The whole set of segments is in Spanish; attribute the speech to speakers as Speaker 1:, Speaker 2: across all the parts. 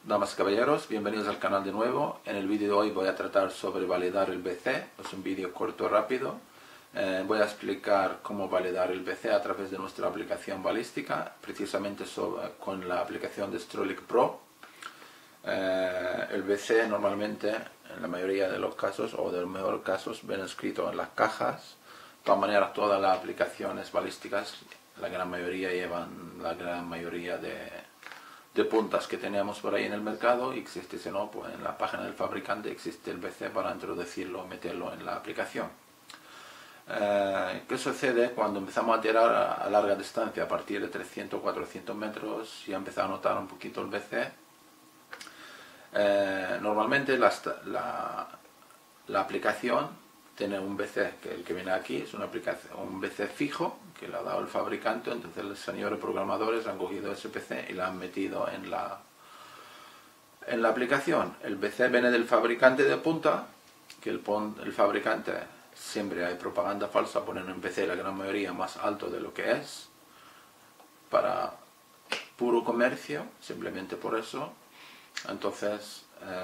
Speaker 1: Damas y caballeros, bienvenidos al canal de nuevo. En el vídeo de hoy voy a tratar sobre validar el BC. Es un vídeo corto, rápido. Voy a explicar cómo validar el BC a través de nuestra aplicación balística, precisamente con la aplicación de Strolic Pro. El BC normalmente, en la mayoría de los casos, o de los mejores casos, ven escrito en las cajas. De todas maneras, todas las aplicaciones balísticas, la gran mayoría llevan la gran mayoría de puntas que tenemos por ahí en el mercado, y existe, si no, pues en la página del fabricante existe el BC para introducirlo, meterlo en la aplicación. ¿Qué sucede cuando empezamos a tirar a larga distancia? A partir de 300 400 metros ya empieza a notar un poquito el BC. Normalmente la aplicación tiene un BC, que el que viene aquí es un BC fijo que le ha dado el fabricante. Entonces los señores programadores han cogido ese BC y lo han metido en la aplicación. El BC viene del fabricante de punta, que el fabricante, siempre hay propaganda falsa, ponen un BC la gran mayoría más alto de lo que es, para puro comercio, simplemente por eso. Entonces,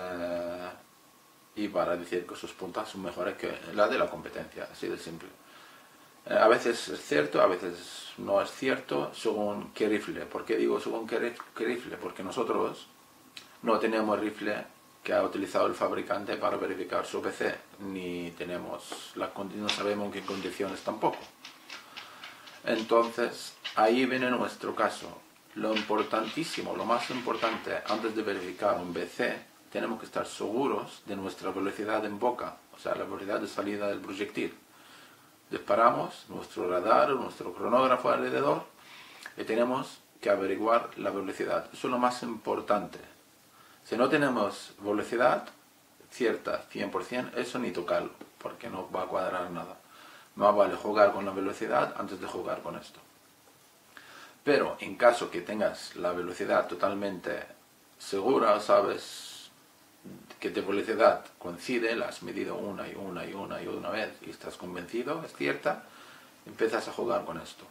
Speaker 1: y para decir que sus puntas son mejores que la de la competencia, así de simple. A veces es cierto, a veces no es cierto, según qué rifle. ¿Por qué digo según qué rifle? Porque nosotros no tenemos rifle que ha utilizado el fabricante para verificar su BC, ni tenemos no sabemos en qué condiciones tampoco. Entonces, ahí viene nuestro caso. Lo importantísimo, lo más importante, antes de verificar un BC, tenemos que estar seguros de nuestra velocidad en boca, o sea, la velocidad de salida del proyectil. Disparamos nuestro radar, nuestro cronógrafo alrededor, y tenemos que averiguar la velocidad. Eso es lo más importante. Si no tenemos velocidad cierta, 100%, eso ni tocarlo, porque no va a cuadrar nada. Más vale jugar con la velocidad antes de jugar con esto. Pero en caso que tengas la velocidad totalmente segura, sabes que de velocidad coincide, la has medido una vez y estás convencido, es cierta, empiezas a jugar con esto.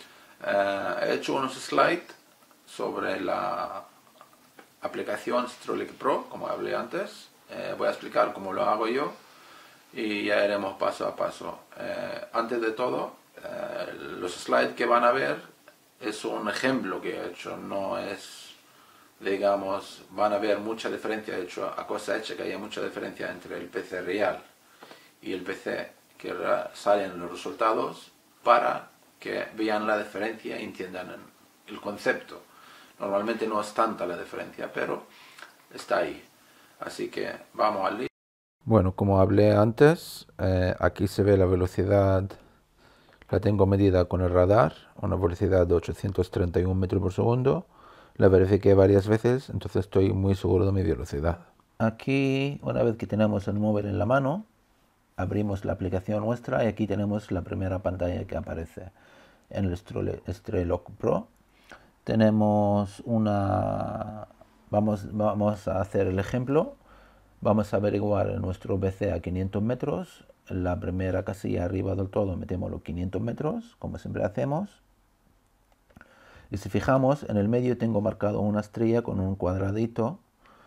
Speaker 1: He hecho unos slides sobre la aplicación Strolic Pro, como hablé antes. Voy a explicar cómo lo hago yo y ya iremos paso a paso. Antes de todo, los slides que van a ver es un ejemplo que he hecho, no es, digamos, van a ver mucha diferencia, de hecho, a cosa hecha que haya mucha diferencia entre el PC real y el PC que salen los resultados, para que vean la diferencia y entiendan el concepto. Normalmente no es tanta la diferencia, pero está ahí. Así que vamos al lío. Bueno, como hablé antes, aquí se ve la velocidad, la tengo medida con el radar, una velocidad de 831 metros por segundo. La verifiqué varias veces, entonces estoy muy seguro de mi velocidad. Aquí, una vez que tenemos el móvil en la mano, abrimos la aplicación nuestra y aquí tenemos la primera pantalla que aparece en el Strolic Pro. Tenemos una... Vamos a hacer el ejemplo. Vamos a averiguar nuestro BC a 500 metros. En la primera casilla arriba del todo metemos los 500 metros, como siempre hacemos. Y si fijamos, en el medio tengo marcado una estrella con un cuadradito.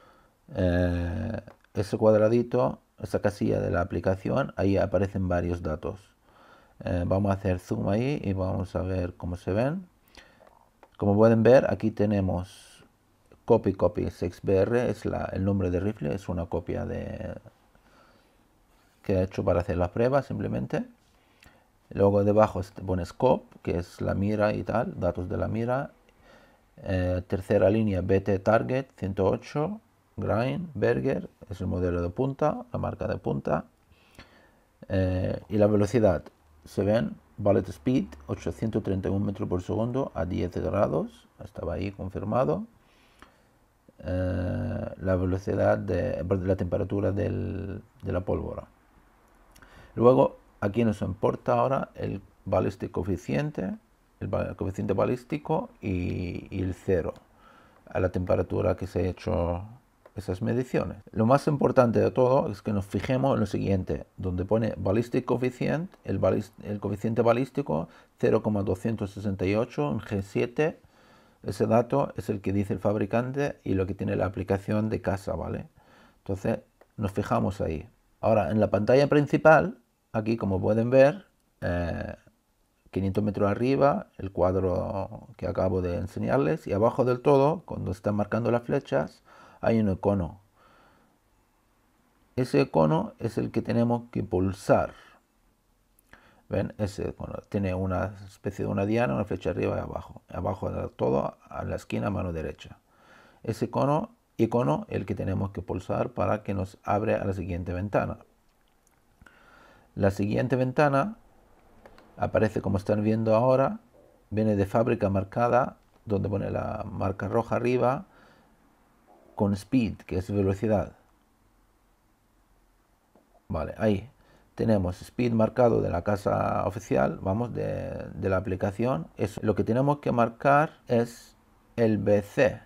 Speaker 1: Ese cuadradito, esa casilla de la aplicación, ahí aparecen varios datos. Vamos a hacer zoom ahí y vamos a ver cómo se ven. Como pueden ver, aquí tenemos copy 6BR, es el nombre de rifle, es una copia que he hecho para hacer la prueba simplemente. Luego debajo pone scope, que es la mira y tal, datos de la mira. Tercera línea BT Target 108, Grain, Berger, es el modelo de punta, la marca de punta. Y la velocidad, se ven, bullet speed 831 metros por segundo a 10 grados, estaba ahí confirmado. La velocidad de la temperatura de la pólvora. Luego aquí nos importa ahora el ballistic coeficiente, el coeficiente balístico y el cero, a la temperatura que se ha hecho esas mediciones. Lo más importante de todo es que nos fijemos en lo siguiente, donde pone ballistic coefficient, el coeficiente balístico 0,268 en G7, Ese dato es el que dice el fabricante y lo que tiene la aplicación de casa, ¿vale? Entonces nos fijamos ahí. Ahora, en la pantalla principal, aquí como pueden ver, 500 metros arriba, el cuadro que acabo de enseñarles, y abajo del todo, cuando están marcando las flechas, hay un icono. Ese icono es el que tenemos que pulsar. ¿Ven? Ese icono tiene una especie de una diana, una flecha arriba y abajo. Abajo del todo, a la esquina, mano derecha. Ese icono, el que tenemos que pulsar para que nos abre a la siguiente ventana. La siguiente ventana aparece como están viendo ahora, viene de fábrica marcada, donde pone la marca roja arriba, con speed, que es velocidad. Vale, ahí tenemos speed marcado de la casa oficial, vamos, de la aplicación. Lo que tenemos que marcar es el BC.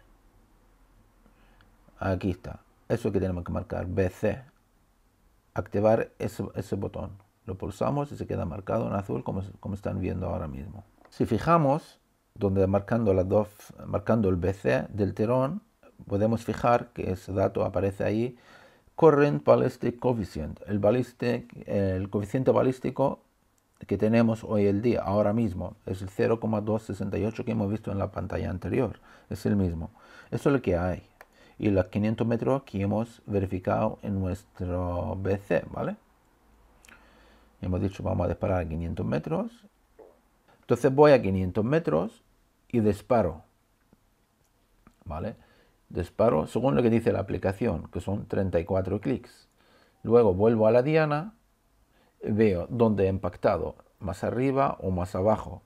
Speaker 1: Aquí está. Eso que tenemos que marcar, BC. Activar ese botón. Lo pulsamos y se queda marcado en azul como están viendo ahora mismo. Si fijamos, donde marcando el BC del tirón, podemos fijar que ese dato aparece ahí. Current Ballistic Coefficient, el coeficiente balístico que tenemos hoy el día, ahora mismo, es el 0,268 que hemos visto en la pantalla anterior, es el mismo. Eso es lo que hay. Y los 500 metros que hemos verificado en nuestro BC, ¿vale? Hemos dicho vamos a disparar a 500 metros. Entonces voy a 500 metros y disparo, ¿vale? Disparo según lo que dice la aplicación, que son 34 clics. Luego vuelvo a la diana, veo dónde he impactado, más arriba o más abajo.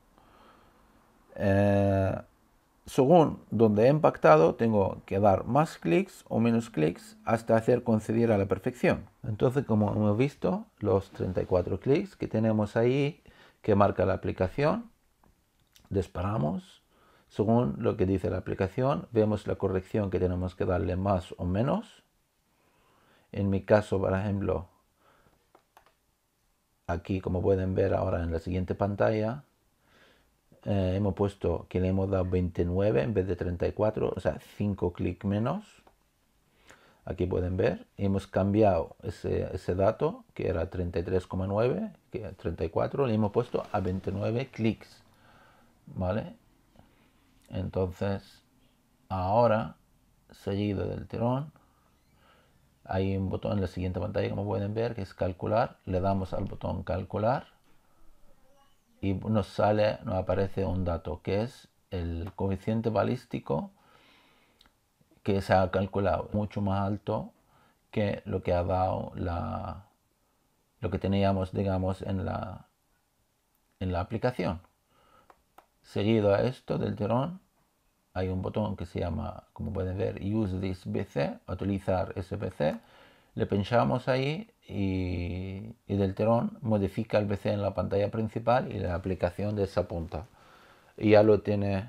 Speaker 1: Según donde he impactado, tengo que dar más clics o menos clics hasta hacer coincidir a la perfección. Entonces, como hemos visto, los 34 clics que tenemos ahí, que marca la aplicación, disparamos. Según lo que dice la aplicación, vemos la corrección que tenemos que darle más o menos. En mi caso, por ejemplo, aquí como pueden ver ahora en la siguiente pantalla, hemos puesto que le hemos dado 29 en vez de 34, o sea, 5 clics menos. Aquí pueden ver, hemos cambiado ese dato, que era 33,9, que 34, le hemos puesto a 29 clics, ¿vale? Entonces, ahora, seguido del tirón, hay un botón en la siguiente pantalla, como pueden ver, que es calcular. Le damos al botón calcular y nos aparece un dato, que es el coeficiente balístico que se ha calculado, mucho más alto que lo que ha dado lo que teníamos, digamos, en la aplicación. Seguido a esto del tirón, hay un botón que se llama, como pueden ver, Use this BC, utilizar ese BC. Le pinchamos ahí y del tirón modifica el BC en la pantalla principal y la aplicación de esa punta. Y ya lo tiene,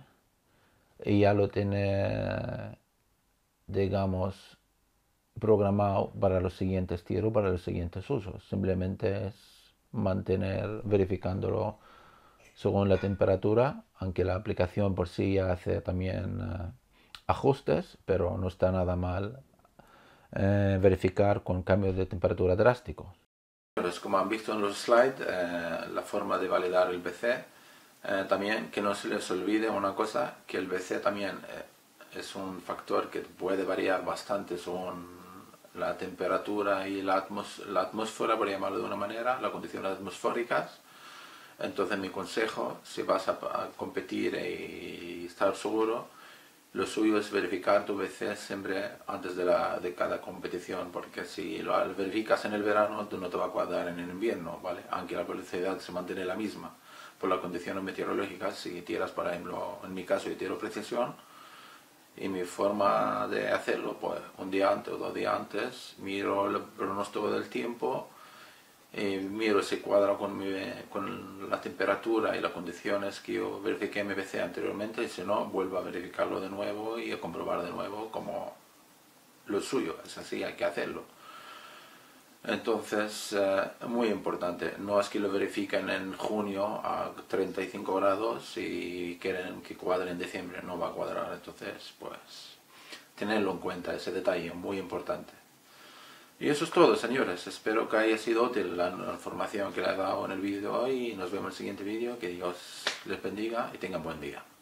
Speaker 1: digamos, programado para los siguientes tiros, para los siguientes usos. Simplemente es mantener verificándolo según la temperatura, aunque la aplicación por sí hace también ajustes, pero no está nada mal verificar con cambios de temperatura drásticos. Pues como han visto en los slides, la forma de validar el BC, también que no se les olvide una cosa, que el BC también es un factor que puede variar bastante según la temperatura y la atmósfera, por llamarlo de una manera, las condiciones atmosféricas. Entonces mi consejo, si vas a competir y estar seguro, lo suyo es verificar tu BC siempre antes de cada competición, porque si lo verificas en el verano, no te va a cuadrar en el invierno, ¿vale? Aunque la velocidad se mantiene la misma. Por las condiciones meteorológicas, si tiras, por ejemplo, en mi caso yo tiro precisión, y mi forma de hacerlo, pues un día antes o 2 días antes, miro el pronóstico del tiempo, miro si cuadra con la temperatura y las condiciones que yo verifiqué en mi PC anteriormente, y si no, vuelvo a verificarlo de nuevo y a comprobar de nuevo como lo suyo, es así, hay que hacerlo. Entonces, muy importante, no es que lo verifiquen en junio a 35 grados y quieren que cuadre en diciembre, no va a cuadrar. Entonces, pues, tenerlo en cuenta, ese detalle, muy importante. Y eso es todo, señores. Espero que haya sido útil la información que le he dado en el vídeo de hoy. Nos vemos en el siguiente vídeo. Que Dios les bendiga y tengan buen día.